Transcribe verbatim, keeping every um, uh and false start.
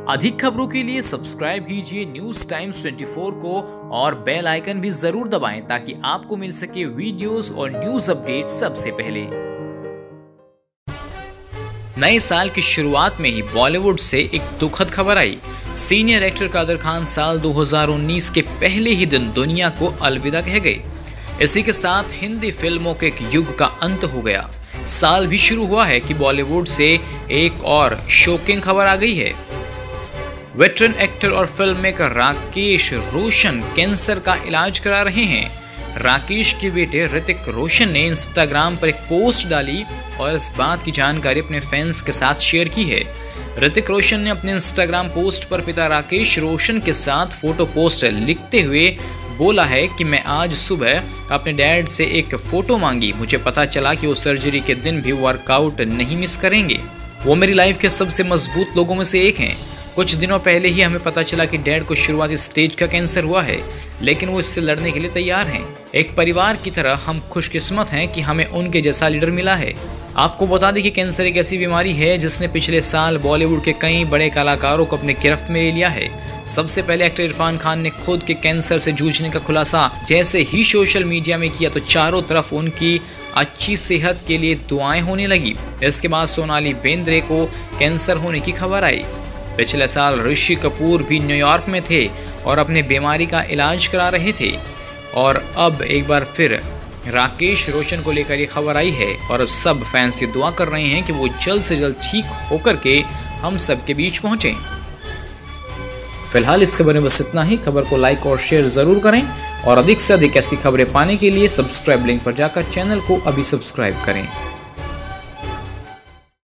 अधिक खबरों के लिए सब्सक्राइब कीजिए न्यूज टाइम्स चौबीस को और बेल आइकन भी जरूर दबाएं ताकि आपको मिल सके वीडियोस और न्यूज अपडेट सबसे पहले। नए साल की शुरुआत में ही बॉलीवुड से एक दुखद खबर आई। सीनियर एक्टर कादर खान साल दो हज़ार उन्नीस के पहले ही दिन दुनिया को अलविदा कह गए। इसी के साथ हिंदी फिल्मों के एक युग का अंत हो गया। साल भी शुरू हुआ है कि बॉलीवुड से एक और शॉकिंग खबर आ गई है। वेटरन एक्टर और film maker Rakesh Roshan cancer का इलाज करा रहे हैं। राकेश के बेटे ऋतिक रोशन ने इंस्टाग्राम पर एक पोस्ट डाली और इस बात की जानकारी अपने फैंस के साथ शेयर की है। ऋतिक रोशन ने अपने इंस्टाग्राम पोस्ट पर पिता राकेश रोशन के साथ फोटो पोस्ट लिखते हुए बोला है कि मैं आज सुबह अपने डैड से एक फोटो मांगी। मुझे पता चला कि वो सर्जरी के दिन भी वर्कआउट नहीं मिस करेंगे। वो मेरी लाइफ के सबसे मजबूत लोगों में से एक हैं। कुछ दिनों पहले ही हमें पता चला कि डैड को शुरुआती स्टेज का कैंसर हुआ है, लेकिन वो इससे लड़ने के लिए तैयार हैं। एक परिवार की तरह हम खुशकिस्मत हैं कि हमें उनके जैसा लीडर मिला है। आपको बता दें कि कैंसर एक ऐसी बीमारी है जिसने पिछले साल बॉलीवुड के कई बड़े कलाकारों को अपने गिरफ्त में ले लिया है। सबसे पहले एक्टर इरफान खान ने खुद के कैंसर से जूझने का खुलासा जैसे ही सोशल मीडिया में किया तो चारों तरफ उनकी अच्छी सेहत के लिए दुआएं होने लगी। इसके बाद सोनाली बेंद्रे को कैंसर होने की खबर आई। पिछले साल ऋषि कपूर भी न्यूयॉर्क में थे और अपने बीमारी का इलाज करा रहे थे और अब एक बार फिर राकेश रोशन को लेकर ये खबर आई है और अब सब फैंस ये दुआ कर रहे हैं कि वो जल्द से जल्द ठीक होकर के हम सब के बीच पहुंचे। फिलहाल इस खबर में बस इतना ही। खबर को लाइक और शेयर जरूर करें और अधिक से अधिक ऐसी खबरें पाने के लिए सब्सक्राइब लिंक पर जाकर चैनल को अभी सब्सक्राइब करें।